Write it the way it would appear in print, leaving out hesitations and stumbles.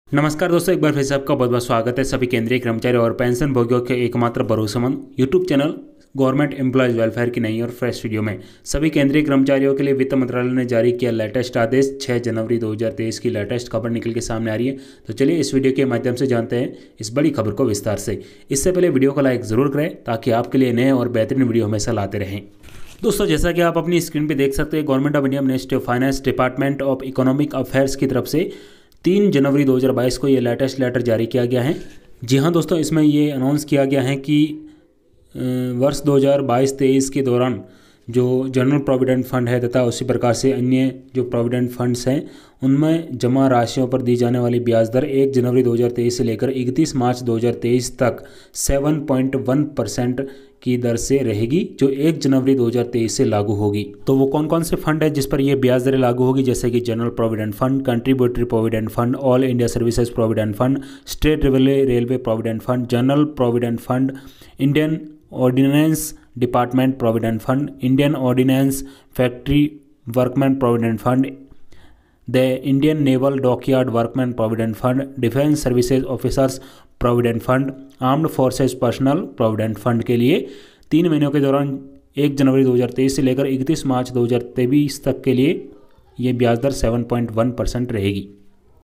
नमस्कार दोस्तों, एक बार फिर से आपका बहुत बहुत स्वागत है सभी केंद्रीय कर्मचारी और पेंशन भोगियों के एकमात्र भरोसेमंद YouTube channel government employees welfare की नई और फ्रेश वीडियो में। सभी केंद्रीय कर्मचारियों के लिए वित्त मंत्रालय ने जारी किया लेटेस्ट आदेश। 6 जनवरी 2023 की लेटेस्ट खबर निकल के सामने आ रही है। तो चलिए इस वीडियो के माध्यम से जानते हैं इस बड़ी खबर को विस्तार से। इससे पहले वीडियो को लाइक ज़रूर करें ताकि आपके लिए नए और बेहतरीन वीडियो हमेशा लाते रहें। दोस्तों, जैसा कि आप अपनी स्क्रीन पर देख सकते हैं, government of India ministry of finance, department of economic affairs की तरफ से 3 जनवरी 2022 को ये लेटेस्ट लेटर जारी किया गया है। जी हाँ दोस्तों, इसमें ये अनाउंस किया गया है कि वर्ष 2022-23 के दौरान जो जनरल प्रोविडेंट फंड है तथा उसी प्रकार से अन्य जो प्रोविडेंट फंड्स हैं उनमें जमा राशियों पर दी जाने वाली ब्याज दर 1 जनवरी 2023 से लेकर 31 मार्च 2023 तक 7.1% की दर से रहेगी, जो 1 जनवरी 2023 से लागू होगी। तो वो कौन कौन से फंड है जिस पर ये ब्याज दरें लागू होगी, जैसे कि general provident fund, contributory provident fund, all India services provident fund, state railway provident fund, general provident fund, Indian ordnance department provident fund, Indian ordnance factory workman provident fund, the Indian naval dockyard workman provident fund, defence services officers provident fund, armed forces personnel provident fund के लिए 3 महीनों के दौरान 1 जनवरी 2023 से लेकर 31 मार्च 2023 तक के लिए ये ब्याज दर 7.1% रहेगी।